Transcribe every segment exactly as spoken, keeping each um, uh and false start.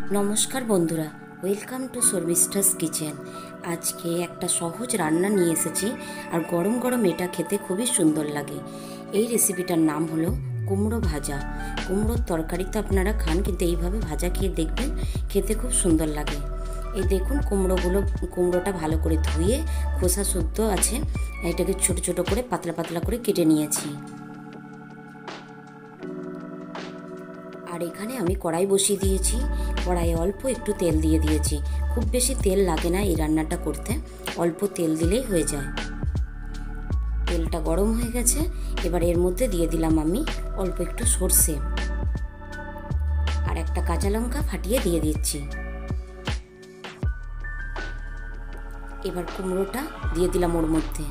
नमस्कार बंधुरा, welcome to शर्मिष्ठास kitchen. आज के एक सहज रान्ना निये एसेछि और गरम गरम एटा खेते खूबी सुंदर लागे। এই রেসিপিটার नाम हलो कुमड़ो भाजा। कुमड़ोर तरकारी तो आपनारा खान, किन्तु এইভাবে भाजा खेয়ে देखबेन, खेते खूब सुंदर लागे। এই দেখুন কুমড়োগুলো, কুমড়োটা ভালো করে ধুয়ে খোসা শুদ্ধ আছে, এটাকে ছোট ছোট করে পাতলা পাতলা করে কেটে নিয়েছি। আর এখানে আমি কড়াই বসিয়ে দিয়েছি। কড়াইয়ে অল্প একটু তেল দিয়ে দিয়েছি। খুব বেশি তেল লাগে না এই রান্নাটা করতে, অল্প তেল দিলেই হয়ে যায়। তেলটা গরম হয়ে গেছে, এবার এর মধ্যে দিয়ে দিলাম আমি অল্প একটু সরষে আর একটা কাঁচা লঙ্কা ফাটিয়ে দিয়ে দিচ্ছি। এবার কুমড়োটা দিয়ে দিলাম ওর মধ্যে,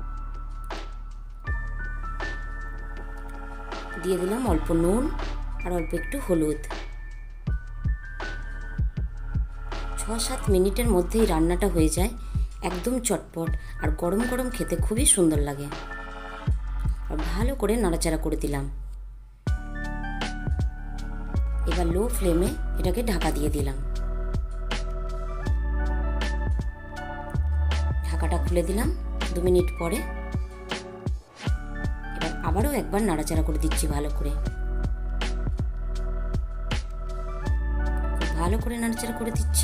দিয়ে দিলাম অল্প নুন আর অল্প একটু হলুদ। ছ সাত মিনিটের মধ্যেই রান্নাটা হয়ে যায়, একদম চটপট আর গরম গরম খেতে খুবই সুন্দর লাগে। আর ভালো করে নাড়াচাড়া করে দিলাম। এবার লো ফ্লেমে এটাকে ঢাকা দিয়ে দিলাম। ঢাকাটা খুলে দিলাম দু মিনিট পরে। এবার আবারও একবার নাড়াচাড়া করে দিচ্ছি ভালো করে। ভালো করে নাড়াচাড়া করে দিচ্ছি,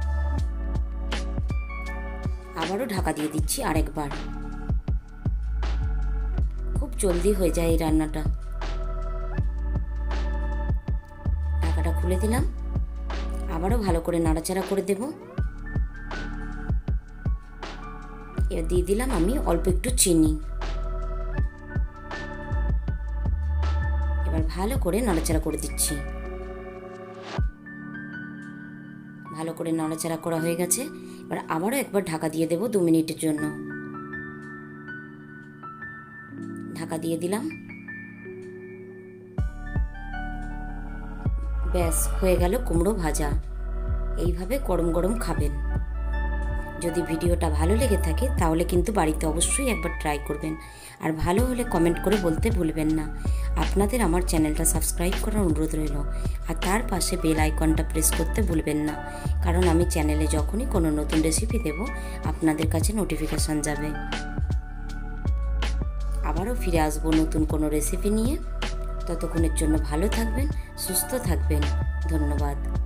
আবারও ঢাকা দিয়ে দিচ্ছি আরেকবার। খুব জলদি হয়ে যায় এই রান্নাটা। ঢাকাটা খুলে দিলাম, আবারও ভালো করে নাড়াচাড়া করে দেব। এবার দিয়ে দিলাম আমি অল্প একটু চিনি। এবার ভালো করে নাড়াচাড়া করে দিচ্ছি। ভালো করে নাড়াচাড়া করা হয়ে গেছে, এবার আবারও একবার ঢাকা দিয়ে দেব দু মিনিটের জন্য। ঢাকা দিয়ে দিলাম। ব্যাস হয়ে গেল কুমড়ো ভাজা। এইভাবে গরম গরম খাবেন। যদি ভিডিওটা ভালো লেগে থাকে তাহলে কিন্তু বাড়িতে অবশ্যই একবার ট্রাই করবেন, আর ভালো হলে কমেন্ট করে বলতে ভুলবেন না। আপনাদের আমার চ্যানেলটা সাবস্ক্রাইব করার অনুরোধ রইল, আর তার পাশে বেল আইকনটা প্রেস করতে ভুলবেন না, কারণ আমি চ্যানেলে যখনই কোনো নতুন রেসিপি দেব আপনাদের কাছে নোটিফিকেশান যাবে। আবারও ফিরে আসবো নতুন কোনো রেসিপি নিয়ে। ততক্ষণের জন্য ভালো থাকবেন, সুস্থ থাকবেন। ধন্যবাদ।